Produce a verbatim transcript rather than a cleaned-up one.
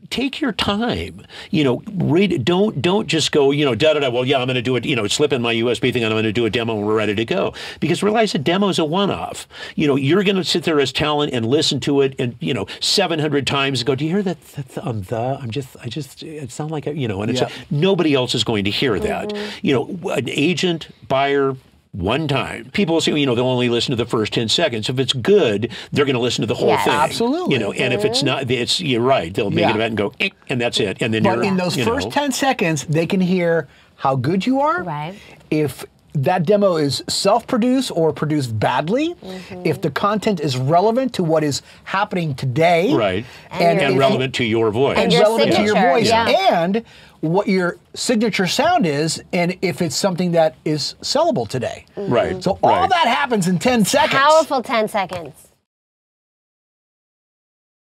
take your time. You know, read. Don't don't just go. You know, da da da. Well, yeah, I'm going to do it. You know, slip in my U S B thing, and I'm going to do a demo, and we're ready to go. Because realize a demo is a one-off. You know, you're going to sit there as talent and listen to it, and you know, seven hundred times. And go, do you hear that? that the, um, the I'm just. I just. It sounds like a, you know, and it's yeah. a, nobody else is going to hear that. Mm-hmm. You know, an agent, buyer. One time. People will say, you know, they'll only listen to the first ten seconds. If it's good, they're going to listen to the whole yes. thing. Absolutely. You know, and if it's not, it's, you're right. They'll make yeah. it event and go, eh, and that's it. And then but you're, in those you first know, ten seconds, they can hear how good you are. Right. If that demo is self-produced or produced badly, mm-hmm. if the content is relevant to what is happening today. Right. And, and, and relevant to your voice. And your relevant to your voice. yeah. And what your signature sound is, and if it's something that is sellable today. Right. So all right. that happens in ten seconds. Powerful ten seconds.